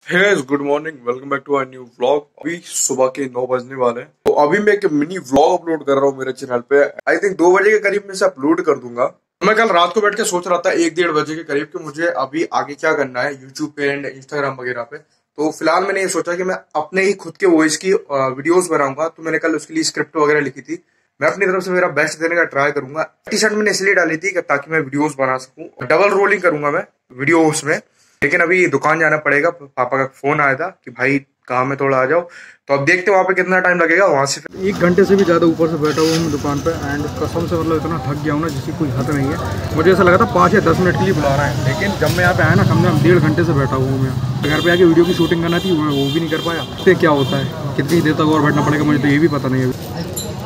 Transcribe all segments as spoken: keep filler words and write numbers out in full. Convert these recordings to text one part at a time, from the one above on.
Hey good morning, welcome back to our new vlog. अभी सुबह के नौ बजने वाले हैं, तो अभी मैं एक मिनी व्लॉग अपलोड कर रहा हूँ मेरे चैनल पे। आई थिंक दो बजे के करीब में से अपलोड कर दूंगा। मैं कल रात को बैठ के सोच रहा था एक डेढ़ बजे के करीब कि मुझे अभी आगे क्या करना है यूट्यूब पे एंड इंस्टाग्राम वगैरह पे। तो फिलहाल मैंने ये सोचा कि मैं अपने ही खुद के वॉइस की वीडियोस बनाऊंगा। तो मैंने कल उसके लिए स्क्रिप्ट वगैरह लिखी थी। मैं अपनी तरफ से मेरा बेस्ट देने का ट्राई करूंगा। टी शर्ट मैंने इसलिए डाली थी ताकि मैं वीडियोस बना सकूं। डबल रोलिंग करूंगा मैं वीडियोस में, लेकिन अभी दुकान जाना पड़ेगा। पापा का फोन आया था कि भाई काम में थोड़ा आ जाओ, तो अब देखते हैं वहाँ पे कितना टाइम लगेगा। वहाँ से एक घंटे से भी ज़्यादा ऊपर से बैठा हुआ हूँ दुकान पे एंड कसम से मतलब इतना थक गया हूँ ना जिसकी कोई हद नहीं है। मुझे ऐसा लगा था पाँच या दस मिनट के लिए बुला रहा है, लेकिन जब मैं यहाँ पे आया ना कम से कम डेढ़ घंटे से बैठा हुआ हूँ। मैं घर पे आके वीडियो की शूटिंग करना थी, वो भी नहीं कर पाया। देखते क्या होता है, कितनी देर तक और बैठना पड़ेगा मुझे तो ये भी पता नहीं है।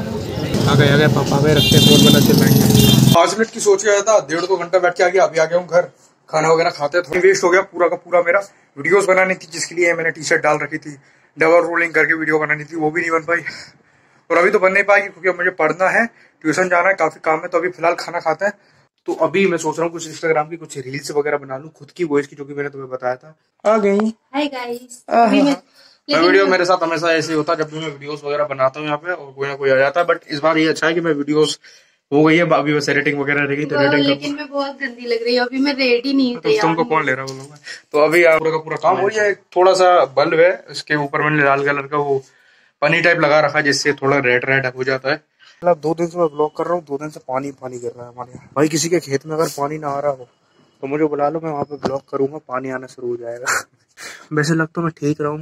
आ गए आ गए पापा गए रखते फोन बना चलाएंगे। पाँच मिनट की सोच रहा था, डेढ़ दो घंटा बैठ के आ गया। अभी आ गया हूँ घर, खाना वगैरह खाते। थोड़ी वेस्ट हो गया पूरा का पूरा मेरा। वीडियोस बनानी थी जिसके लिए मैंने टी शर्ट डाल रखी थी, डबल रोलिंग करके वीडियो बनानी थी, वो भी नहीं बन पाई। और अभी तो बन नहीं पाएगी क्योंकि मुझे पढ़ना है, ट्यूशन जाना है, काफी काम है। तो अभी फिलहाल खाना खाते हैं। तो अभी मैं सोच रहा हूँ कुछ इंस्टाग्राम की कुछ रील्स वगैरह बना लूँ खुद की वॉइस की, जो कि मैंने तुम्हें बताया था। आ गई। Hi guys. मैं वीडियो मेरे साथ हमेशा ऐसे होता है, जब भी मैं वीडियोस वगैरह बनाता हूँ यहाँ पे और कोई ना कोई आ जाता है। बट इस बार ये अच्छा है कि मैं वीडियोस हो गई है, अभी बस एडिटिंग वगैरह रहेगी तो एडिटिंग। लेकिन मैं बहुत गंदी लग रही हूँ, अभी मैं रेडी नहीं थी। तो तुमको कौन ले रहा है वो लोग? तो अभी पूरा का पूरा काम हो गया है। थोड़ा सा बल्ब है, उसके ऊपर मैंने लाल कलर का वो पनी टाइप लगा रखा है जिससे थोड़ा रेड रेड हो जाता है। मतलब दो दिन से मैं ब्लॉग कर रहा हूँ, दो दिन से पानी पानी कर रहा है हमारे यहाँ। भाई किसी के खेत में अगर पानी ना आ रहा हो तो मुझे बुला लो, मैं वहाँ पे ब्लॉग करूंगा, पानी आना शुरू हो जाएगा। वैसे लग तो मैं ठीक रहा हूँ।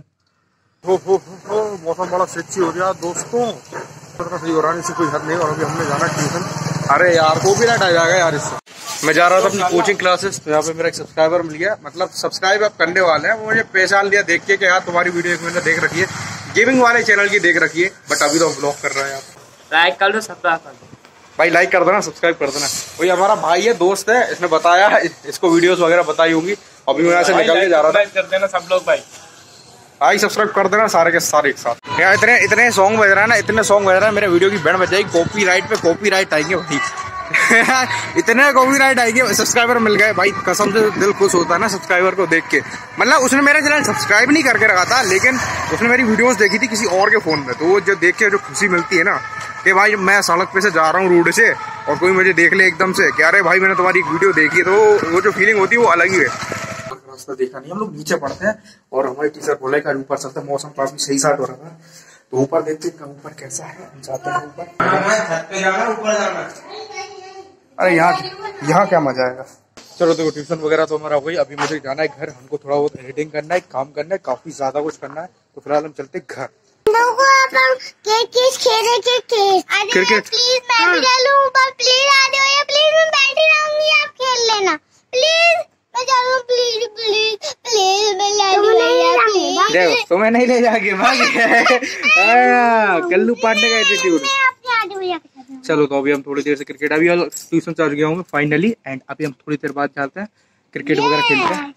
मौसम बड़ा सेक्सी हो गया दोस्तों, सही हो रहा है, इससे कोई हद नहीं। और अभी हमने जाना ट्यूशन। अरे यार कॉपीराइट आ जाएगा यार इससे। मैं जा रहा था अपनी कोचिंग क्लासेस, तो यहाँ पे मेरा एक सब्सक्राइबर मिल गया। मतलब सब्सक्राइब आप करने वाले हैं, वो मुझे पहचान लिया देख के कि यार तुम्हारी वीडियो एक मैंने देख रखी है, गेमिंग वाले चैनल की देख रखी है। बट अभी तो ब्लॉग कर रहा है। आप लाइक कर दो, सब्सक्राइब कर दो भाई, लाइक कर देना, सब्सक्राइब कर देना। वही हमारा भाई है, दोस्त है, इसने बताया, इसको वीडियोस वगैरह बताई होंगी। अभी मैं यहाँ से निकल के जा रहा था। कर देना सब लोग भाई, भाई सब्सक्राइब कर देना सारे के सारे एक साथ। यार इतने इतने सॉन्ग बज रहा है ना, इतने सॉन्ग बज रहा है, मेरे वीडियो की बैंड बज जाएगी। कॉपीराइट पे कॉपीराइट आएंगे भाई। इतने कॉपीराइट आएंगे। सब्सक्राइबर मिल गए भाई, कसम से दिल खुश होता है ना सब्सक्राइबर को देख के। मतलब उसने मेरा चैनल सब्सक्राइब नहीं करके रखा था, लेकिन उसने मेरी वीडियोस देखी थी किसी और के फोन में। तो वो जो देख के जो खुशी मिलती है ना कि भाई मैं सड़क पे से जा रहा हूँ रोड से और कोई मुझे देख ले एकदम से कि अरे भाई मैंने तुम्हारी वीडियो देखी, तो वो जो फीलिंग होती है वो अलग ही है। रास्ता देखा नहीं, हम लोग नीचे पड़ते हैं और हमारी टीचर बोले कि ऊपर चलते हैं। मौसम काफी सही साट हो रहा था, तो ऊपर देखते हैं ऊपर कैसा है। हम जाते हैं ऊपर। अरे यहाँ यहाँ क्या मजा आएगा। चलो देखो, ट्यूशन वगैरह तो हमारा हो गई। अभी मुझे जाना है घर, हमको थोड़ा बहुत एडिटिंग करना है, काम करना है, काफी ज्यादा कुछ करना है। तो फिलहाल हम चलते घर। क्रिकेट प्लीज मैं भी डालूं ऊपर, प्लीज आ जाओ, प्लीज मैं बैठी रहूंगी, आप खेल लेना प्लीज। मैं जाऊँ प्लीज प्लीज प्लीज, मैं ले देखो तुम्हें नहीं ले जाके कल्लू पांडे का एटीट्यूड। चलो तो अभी हम थोड़ी देर से क्रिकेट, अभी ट्यूशन चल गया हूँ फाइनली, एंड अभी हम थोड़ी देर बाद चलते हैं क्रिकेट वगैरह खेलते हैं।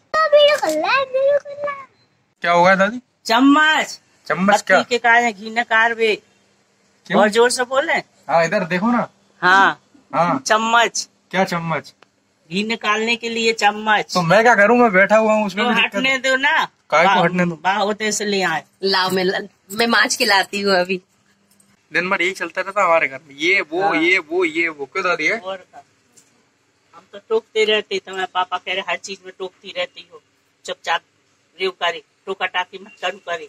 क्या होगा दादी? चम्मच चम्मच क्या के कारण घी न कारवे, और जोर से बोले। हाँ इधर देखो ना। हाँ हाँ चम्मच। क्या चम्मच? घी निकालने के लिए चम्मच। तो मैं क्या करूँ, मैं बैठा हुआ हूँ उसमें। तो हटने दो ना, काय को हटने दो? बाह होते से ले आए। लाओ मैं मैं माच के लाती हूँ। अभी दिन भर यही चलता रहता हमारे घर में, ये वो हाँ। ये वो ये वो क्यों दादी है? और हम तो टोकते रहते, तुम्हारे पापा कह रहे हर चीज में टोकती रहती हो, चुपचाप रेव करे, टोका टाकी मत करू करे।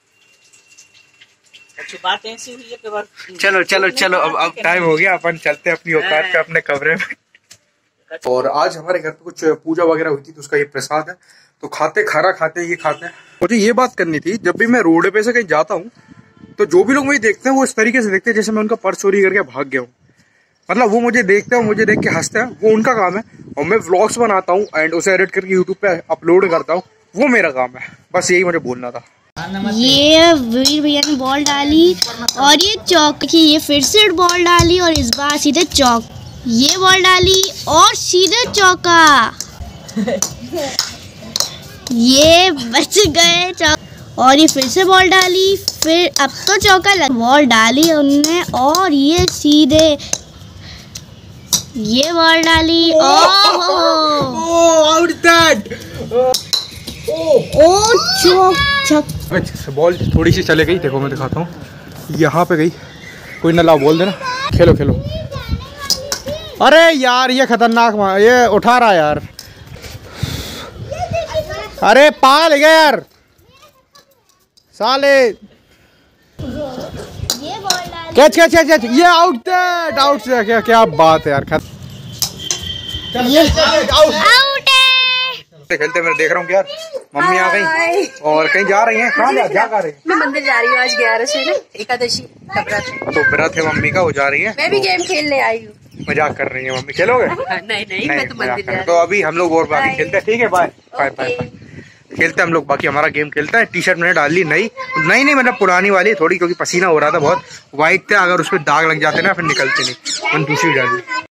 अच्छी बात ऐसी हुई है कि चलो चलो चलो अब अब टाइम हो गया, अपन चलते हैं अपनी औकात पे, अपने कमरे में। और आज हमारे घर पे कुछ पूजा वगैरह हुई थी, तो उसका ये प्रसाद है। तो खाते खाना खाते ये खाते हैं। मुझे ये बात करनी थी, जब भी मैं रोड पे से कहीं जाता हूँ तो जो भी लोग मुझे देखते हैं वो इस तरीके से देखते हैं जैसे मैं उनका पर्स चोरी करके भाग गया हूँ। मतलब वो मुझे देखते हैं, मुझे देख के हंसते हैं, वो उनका काम है। और मैं व्लॉग्स बनाता हूँ एंड उसे एडिट करके यूट्यूब पे अपलोड करता हूँ, वो मेरा काम है। बस यही मुझे बोलना था। ये वीर भैया ने बॉल डाली और ये चौक की, ये फिर से बॉल डाली और इस बार सीधे चौक, ये बॉल डाली और सीधे चौका। ये बच गए चौक, और ये फिर से बॉल डाली, फिर अब तो चौका लग, बॉल डाली उनने और ये सीधे ये बॉल डाली। ओह आउट दैट। ओ चौक छक। अच्छा बॉल थोड़ी सी चले गई, देखो मैं दिखाता हूँ, यहाँ पे गई। कोई ना, लाओ बोल देना, खेलो खेलो। अरे यार ये खतरनाक, ये उठा रहा यार। अरे पागल है क्या यार साले। कैच कैच कैच कैच, ये आउट दैट आउट से क्या क्या बात है यार। खत ये आउट है। खेलते मैं देख रहा हूँ यार, मम्मी आ गई और कहीं जा रही हैं। कहाँ जा जा रही हैं? मैं मंदिर जा रही हूँ, आज ग्यारह से ना एकादशी का व्रत है। तो व्रत है मम्मी का, वो जा रही है। मैं भी गेम खेलने आई हूँ। मजाक कर रही है मम्मी, खेलोगे? नहीं नहीं, मैं तो मजाक मंदिर कर जा रही। रही तो अभी हम लोग और बाकी खेलते हैं, ठीक है? Bye bye bye. खेलते हैं हम लोग, बाकी हमारा गेम खेलता है। टी शर्ट मैंने डाल ली नई नई नहीं मतलब पुरानी वाली थोड़ी, क्योंकि पसीना हो रहा था बहुत। व्हाइट थे, अगर उस पर दाग लग जाते ना फिर निकलते नहीं, मैंने दूसरी डाली।